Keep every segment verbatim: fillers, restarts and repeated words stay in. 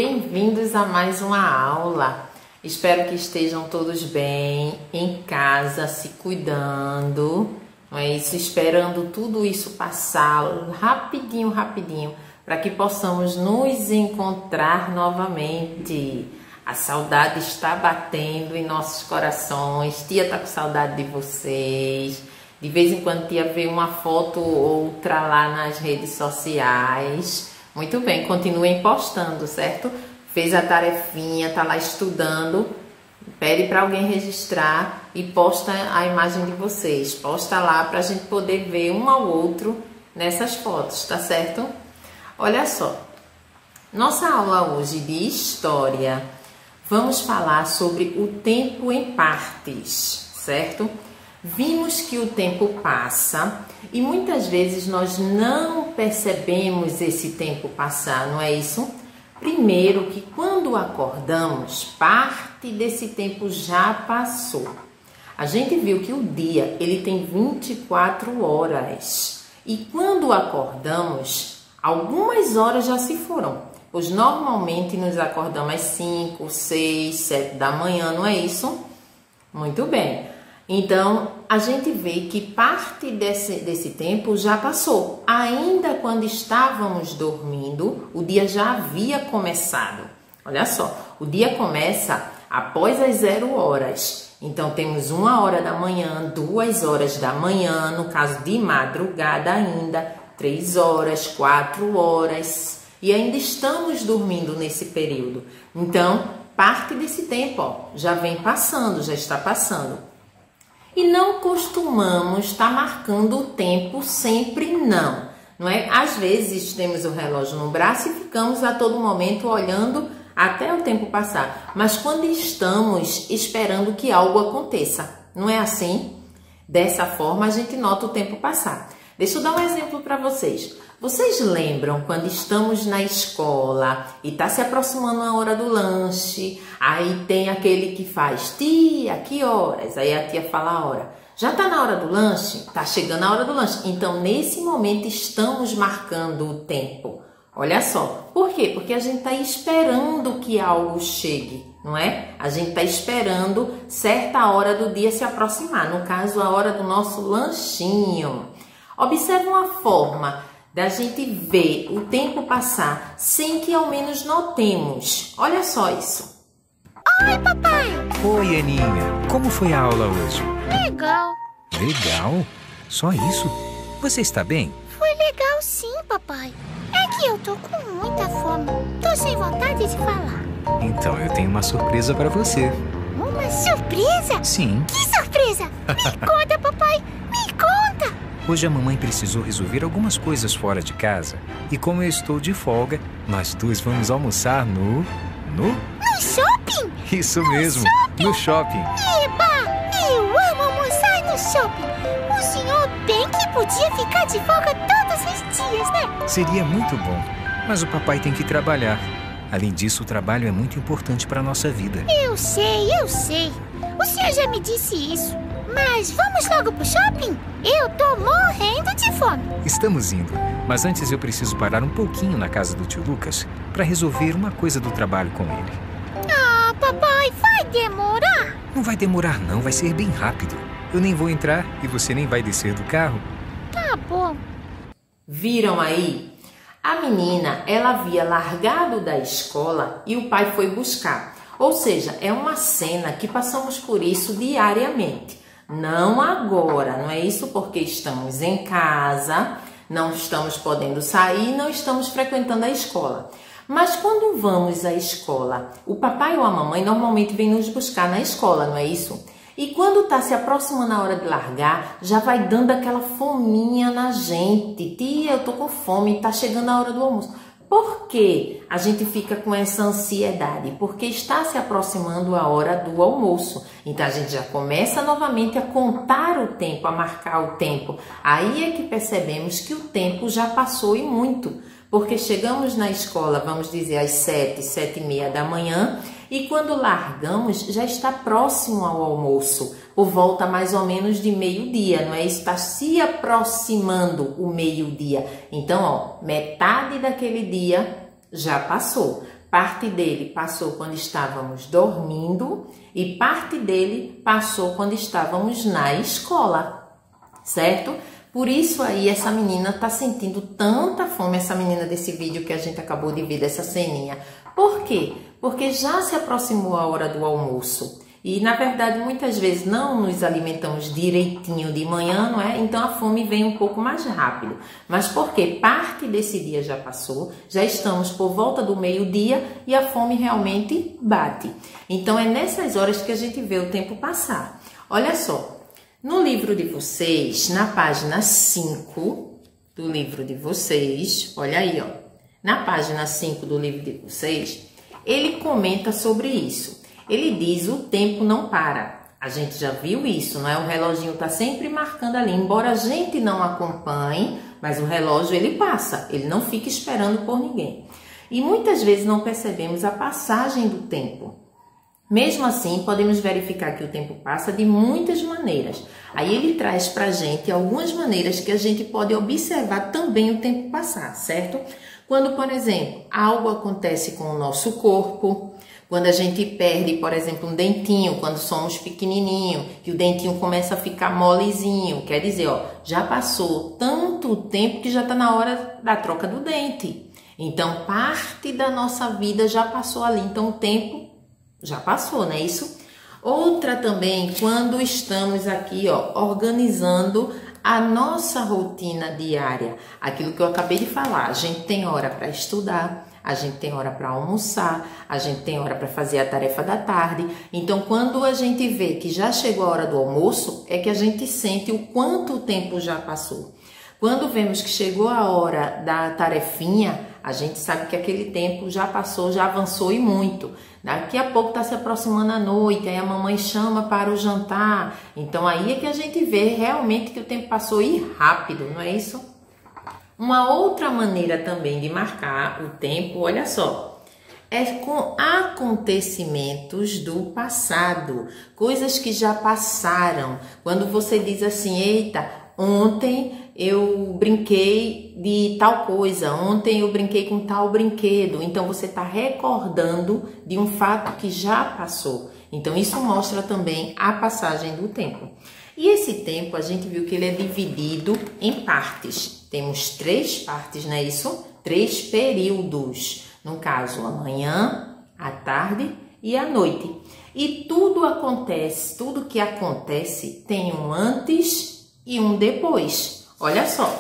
bem-vindos a mais uma aula. Espero que estejam todos bem, em casa, se cuidando, não é isso? Esperando tudo isso passar rapidinho, rapidinho, para que possamos nos encontrar novamente. A saudade está batendo em nossos corações, tia tá com saudade de vocês. De vez em quando tia vê uma foto ou outra lá nas redes sociais. Muito bem, continuem postando, certo? Fez a tarefinha, tá lá estudando, pede para alguém registrar e posta a imagem de vocês. Posta lá para a gente poder ver um ao outro nessas fotos, tá certo? Olha só, nossa aula hoje de história, vamos falar sobre o tempo em partes, certo? Vimos que o tempo passa e muitas vezes nós não percebemos esse tempo passar, não é isso? Primeiro que quando acordamos, parte desse tempo já passou. A gente viu que o dia ele tem vinte e quatro horas e quando acordamos, algumas horas já se foram, pois normalmente nos acordamos às cinco, seis, sete da manhã, não é isso? Muito bem. Então, a gente vê que parte desse, desse tempo já passou. Ainda quando estávamos dormindo, o dia já havia começado. Olha só, o dia começa após as zero horas. Então, temos uma hora da manhã, duas horas da manhã, no caso de madrugada ainda, três horas, quatro horas. E ainda estamos dormindo nesse período. Então, parte desse tempo ó, já vem passando, já está passando. E não costumamos estar marcando o tempo sempre não, não é? Às vezes temos o relógio no braço e ficamos a todo momento olhando até o tempo passar. Mas quando estamos esperando que algo aconteça, não é assim? Dessa forma a gente nota o tempo passar. Deixa eu dar um exemplo para vocês. Vocês lembram quando estamos na escola e está se aproximando a hora do lanche, aí tem aquele que faz, tia, que horas? Aí a tia fala a hora. Já está na hora do lanche? Está chegando a hora do lanche. Então, nesse momento, estamos marcando o tempo. Olha só. Por quê? Porque a gente está esperando que algo chegue, não é? A gente está esperando certa hora do dia se aproximar. No caso, a hora do nosso lanchinho. Observe uma forma da gente ver o tempo passar sem que ao menos notemos. Olha só isso. Oi, papai! Oi, Aninha. Como foi a aula hoje? Legal. Legal? Só isso? Você está bem? Foi legal sim, papai. É que eu tô com muita fome. Tô sem vontade de falar. Então eu tenho uma surpresa para você. Uma surpresa? Sim. Que surpresa? Me conta, papai. Me conta. Hoje a mamãe precisou resolver algumas coisas fora de casa. E como eu estou de folga, nós dois vamos almoçar no... No? No shopping? Isso no mesmo, shopping? no shopping. Eba! Eu amo almoçar no shopping. O senhor bem que podia ficar de folga todos os dias, né? Seria muito bom, mas o papai tem que trabalhar. Além disso, o trabalho é muito importante para a nossa vida. Eu sei, eu sei. O senhor já me disse isso. Mas vamos logo pro shopping? Eu tô morrendo de fome. Estamos indo, mas antes eu preciso parar um pouquinho na casa do tio Lucas para resolver uma coisa do trabalho com ele. Ah, papai, vai demorar? Não vai demorar não, vai ser bem rápido. Eu nem vou entrar e você nem vai descer do carro. Tá bom. Viram aí? A menina, ela havia largado da escola e o pai foi buscar. Ou seja, é uma cena que passamos por isso diariamente. Não agora, não é isso? Porque estamos em casa, não estamos podendo sair, não estamos frequentando a escola. Mas quando vamos à escola, o papai ou a mamãe normalmente vem nos buscar na escola, não é isso? E quando está se aproximando a hora de largar, já vai dando aquela fominha na gente. Tia, eu tô com fome, tá chegando a hora do almoço. Por que a gente fica com essa ansiedade? Porque está se aproximando a hora do almoço. Então, a gente já começa novamente a contar o tempo, a marcar o tempo. Aí é que percebemos que o tempo já passou e muito. Porque chegamos na escola, vamos dizer, às sete, sete e meia da manhã, e quando largamos, já está próximo ao almoço, por volta mais ou menos de meio-dia, não é? Está se aproximando o meio-dia. Então, ó, metade daquele dia já passou. Parte dele passou quando estávamos dormindo e parte dele passou quando estávamos na escola, certo? Por isso aí essa menina tá sentindo tanta fome, essa menina desse vídeo que a gente acabou de ver, dessa ceninha. Por quê? Porque já se aproximou a hora do almoço. E, na verdade, muitas vezes não nos alimentamos direitinho de manhã, não é? Então, a fome vem um pouco mais rápido. Mas porque parte desse dia já passou, já estamos por volta do meio-dia e a fome realmente bate. Então, é nessas horas que a gente vê o tempo passar. Olha só, no livro de vocês, na página cinco do livro de vocês, olha aí, ó. Na página cinco do livro de vocês, ele comenta sobre isso. Ele diz: o tempo não para. A gente já viu isso, não é? O reloginho tá sempre marcando ali. Embora a gente não acompanhe, mas o relógio ele passa. Ele não fica esperando por ninguém. E muitas vezes não percebemos a passagem do tempo. Mesmo assim, podemos verificar que o tempo passa de muitas maneiras. Aí ele traz pra gente algumas maneiras que a gente pode observar também o tempo passar, certo? Quando, por exemplo, algo acontece com o nosso corpo, quando a gente perde, por exemplo, um dentinho, quando somos pequenininho, que o dentinho começa a ficar molezinho, quer dizer, ó, já passou tanto tempo que já está na hora da troca do dente. Então, parte da nossa vida já passou ali, então o tempo já passou, não é isso? Outra também, quando estamos aqui, ó, organizando a nossa rotina diária, aquilo que eu acabei de falar, a gente tem hora para estudar, a gente tem hora para almoçar, a gente tem hora para fazer a tarefa da tarde. Então, quando a gente vê que já chegou a hora do almoço, é que a gente sente o quanto o tempo já passou. Quando vemos que chegou a hora da tarefinha, a gente sabe que aquele tempo já passou, já avançou e muito. Daqui a pouco está se aproximando a noite, aí a mamãe chama para o jantar. Então, aí é que a gente vê realmente que o tempo passou e rápido, não é isso? Uma outra maneira também de marcar o tempo, olha só, é com acontecimentos do passado, coisas que já passaram. Quando você diz assim: eita, ontem eu brinquei de tal coisa, ontem eu brinquei com tal brinquedo. Então, você está recordando de um fato que já passou. Então, isso mostra também a passagem do tempo. E esse tempo, a gente viu que ele é dividido em partes. Temos três partes, não é isso? Três períodos. No caso, a manhã, a tarde e a noite. E tudo acontece, tudo que acontece tem um antes e um depois. Olha só,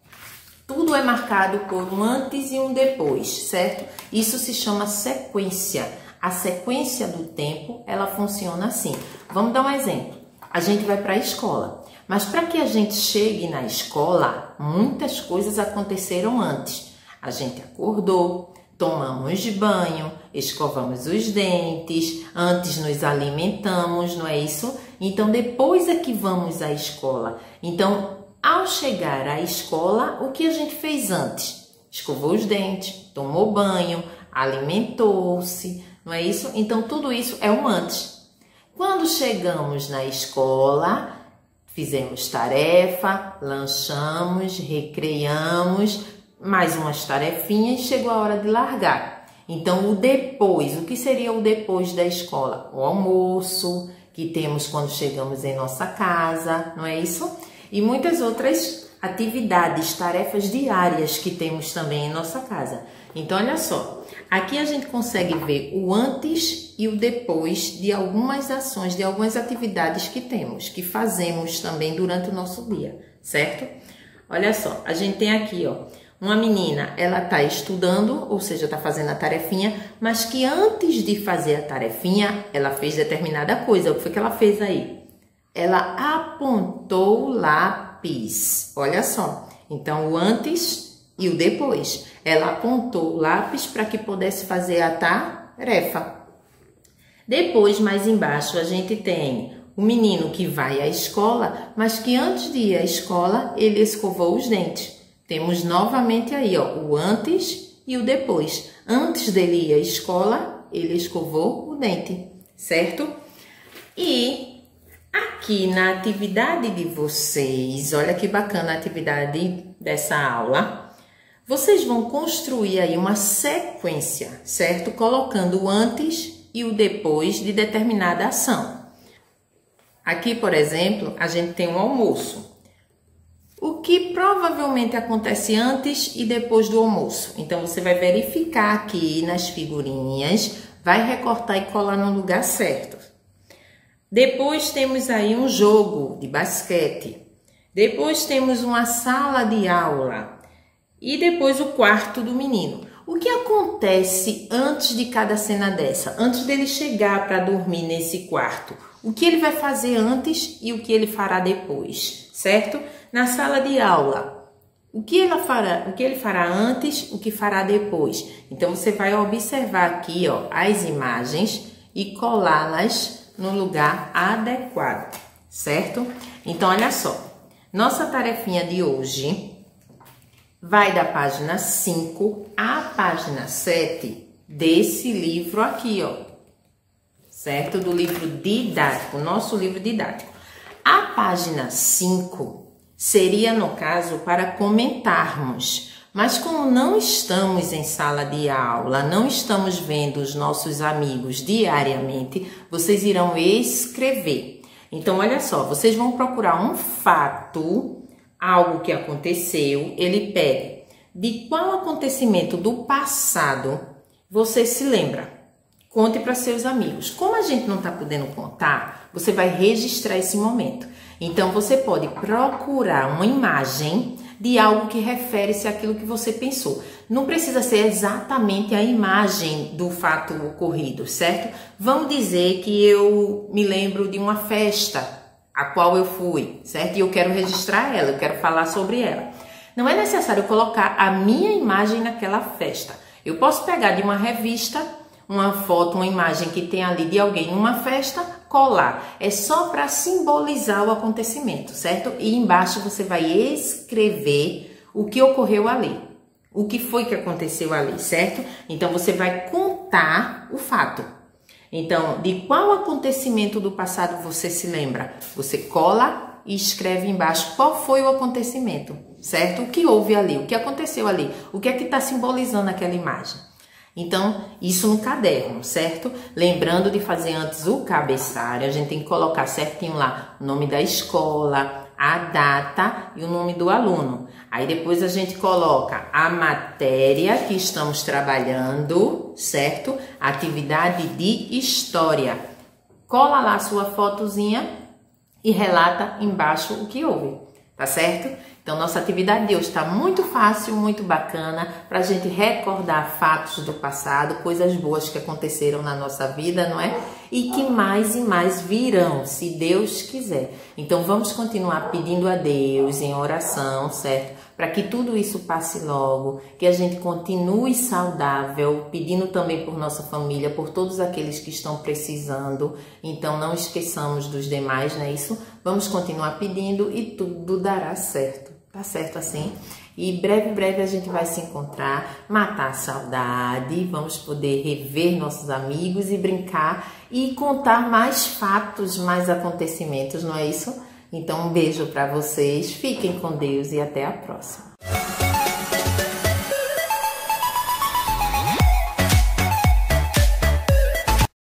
tudo é marcado por um antes e um depois, certo? Isso se chama sequência. A sequência do tempo, ela funciona assim. Vamos dar um exemplo. A gente vai para a escola, mas para que a gente chegue na escola, muitas coisas aconteceram antes. A gente acordou, tomamos banho, escovamos os dentes, antes nos alimentamos, não é isso? Então, depois é que vamos à escola. Então, ao chegar à escola, o que a gente fez antes? Escovou os dentes, tomou banho, alimentou-se, não é isso? Então, tudo isso é um antes. Quando chegamos na escola, fizemos tarefa, lanchamos, recreamos, mais umas tarefinhas, chegou a hora de largar. Então, o depois, o que seria o depois da escola? O almoço, que temos quando chegamos em nossa casa, não é isso? E muitas outras atividades, tarefas diárias que temos também em nossa casa. Então, olha só, aqui a gente consegue ver o antes e o depois de algumas ações, de algumas atividades que temos, que fazemos também durante o nosso dia, certo? Olha só, a gente tem aqui, ó, uma menina, ela tá estudando, ou seja, tá fazendo a tarefinha, mas que antes de fazer a tarefinha, ela fez determinada coisa. O que foi que ela fez aí? Ela apontou o lápis. Olha só. Então, o antes e o depois. Ela apontou o lápis para que pudesse fazer a tarefa. Depois, mais embaixo, a gente tem o menino que vai à escola, mas que antes de ir à escola, ele escovou os dentes. Temos novamente aí, ó, o antes e o depois. Antes dele ir à escola, ele escovou o dente, certo? E aqui na atividade de vocês, olha que bacana a atividade dessa aula. Vocês vão construir aí uma sequência, certo? Colocando o antes e o depois de determinada ação. Aqui, por exemplo, a gente tem um almoço. O que provavelmente acontece antes e depois do almoço. Então, você vai verificar aqui nas figurinhas, vai recortar e colar no lugar certo. Depois temos aí um jogo de basquete. Depois temos uma sala de aula. E depois o quarto do menino. O que acontece antes de cada cena dessa? Antes dele chegar para dormir nesse quarto? O que ele vai fazer antes e o que ele fará depois, certo? Na sala de aula, o que ele fará, o que ele fará antes, o que fará depois. Então, você vai observar aqui, ó, as imagens e colá-las no lugar adequado, certo? Então, olha só. Nossa tarefinha de hoje vai da página cinco à página sete desse livro aqui, ó. Certo? Do livro didático, nosso livro didático. A página cinco seria, no caso, para comentarmos. Mas como não estamos em sala de aula, não estamos vendo os nossos amigos diariamente, vocês irão escrever. Então, olha só, vocês vão procurar um fato, algo que aconteceu. Ele pede de qual acontecimento do passado você se lembra. Conte para seus amigos. Como a gente não está podendo contar, você vai registrar esse momento. Então, você pode procurar uma imagem de algo que refere-se àquilo que você pensou. Não precisa ser exatamente a imagem do fato ocorrido, certo? Vamos dizer que eu me lembro de uma festa a qual eu fui, certo? E eu quero registrar ela, eu quero falar sobre ela. Não é necessário colocar a minha imagem naquela festa. Eu posso pegar de uma revista uma foto, uma imagem que tem ali de alguém numa festa, colar. É só para simbolizar o acontecimento, certo? E embaixo você vai escrever o que ocorreu ali. O que foi que aconteceu ali, certo? Então, você vai contar o fato. Então, de qual acontecimento do passado você se lembra? Você cola e escreve embaixo qual foi o acontecimento, certo? O que houve ali, o que aconteceu ali, o que é que está simbolizando aquela imagem. Então, isso no caderno, certo? Lembrando de fazer antes o cabeçalho, a gente tem que colocar certinho lá o nome da escola, a data e o nome do aluno. Aí depois a gente coloca a matéria que estamos trabalhando, certo? Atividade de história. Cola lá a sua fotozinha e relata embaixo o que houve, tá certo? Então, nossa atividade de hoje está muito fácil, muito bacana, para a gente recordar fatos do passado, coisas boas que aconteceram na nossa vida, não é? E que mais e mais virão, se Deus quiser. Então, vamos continuar pedindo a Deus em oração, certo? Para que tudo isso passe logo, que a gente continue saudável, pedindo também por nossa família, por todos aqueles que estão precisando. Então, não esqueçamos dos demais, não é isso? Vamos continuar pedindo e tudo dará certo. Tá certo assim? E breve, breve a gente vai se encontrar, matar a saudade, vamos poder rever nossos amigos e brincar e contar mais fatos, mais acontecimentos, não é isso? Então, um beijo para vocês, fiquem com Deus e até a próxima.